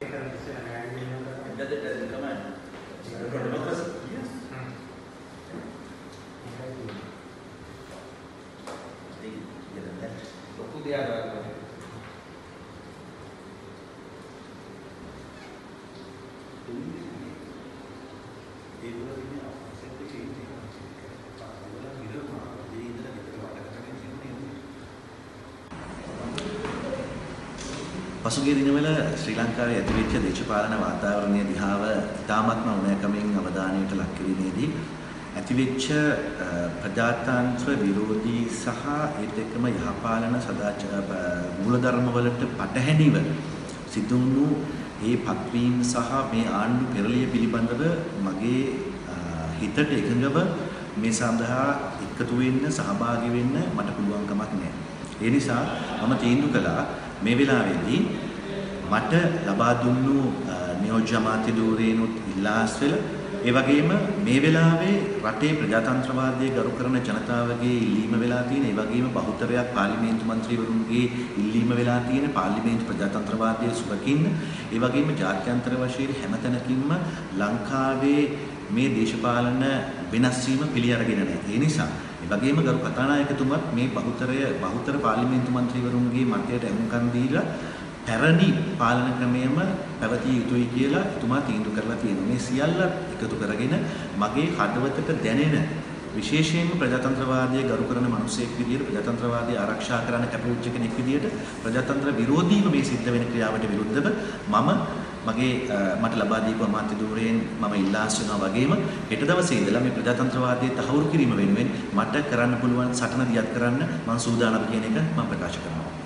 Does it command? For democracy? Yes. පසුගිය දිනවල ශ්‍රී ලංකාවේ ඇතිවෙච්ච දේශපාලන වාතාවරණය දිහාව ඉතාමත්ම උණැකමින් අවධානයට ලක් කිරීමේදී ඇතිවෙච්ච ප්‍රජාතන්ත්‍ර විරෝධී සහ ඒත් එක්කම යහපාලන සදාචාර මූලධර්ම වලට පටහැනිව සිදු වුණු ඒ පත්වීම් සහ මේ ආණ්ඩු පෙරළිය පිළිබඳව මගේ හිතට එකඟව මේ සඳහා එකතු වෙන්න සහභාගී වෙන්න මට පුළුවන් කමක් නැහැ. ඒ නිසා මම තීන්දුව කළා මේ වෙලාවේදී මට ලබා දුන්නු නියෝජ්‍ය අමාත්‍ය ධූරේනොත් ඉල්ලාස් වෙලා ඒ වගේම මේ වෙලාවේ රටේ ප්‍රජාතන්ත්‍රවාදයේ ගරු කරන ජනතාවගේ ඉල්ලීම වෙලා තියෙන ඒ වගේම බහුතරයක් පාර්ලිමේන්තු මන්ත්‍රීවරුන්ගේ ඉල්ලීම වෙලා තියෙන පාර්ලිමේන්තු ප්‍රජාතන්ත්‍රවාදයේ සුබකින්න ඒ වගේම ජාත්‍යන්තර වශයෙන් හැමතැනකින්ම ලංකාවේ මේ දේශපාලන වෙනස් වීම පිළි අරගෙන නැහැ. ඒ නිසා ඒ වගේම ගරු කතානායකතුමත් මේ බහුතර පාර්ලිමේන්තු මන්ත්‍රීවරුන්ගේ මතයට අහුම්කම් දීලා පැරණි පාලන ක්‍රමයේම පැවතිය යුතුයි කියලා එතුමා තීන්දුව කරලා තියෙනවා. මේ සියල්ල එකතු කරගෙන මගේ හදවතට දැනෙන විශේෂයෙන්ම ප්‍රජාතන්ත්‍රවාදයේ ගරු කරන මිනිසෙක් විදියට ප්‍රජාතන්ත්‍රවාදය ආරක්ෂා කරන්න කැපවුච්ච කෙනෙක් විදියට ප්‍රජාතන්ත්‍ර විරෝධීව මේ සිද්ධ වෙන ක්‍රියාවට විරුද්ධව මට ලබා දීපු අමාත්‍ය ධූරයෙන් මම ඉල්ලාස් වෙනවා වගේම හෙට දවසේ ඉඳලා මේ ප්‍රජාතන්ත්‍රවාදයේ තහවුරු කිරීම වෙනුවෙන් මට කරන්න පුළුවන් සටන දියත් කරන්න මම සූදානම් කියන එක මම ප්‍රකාශ කරනවා.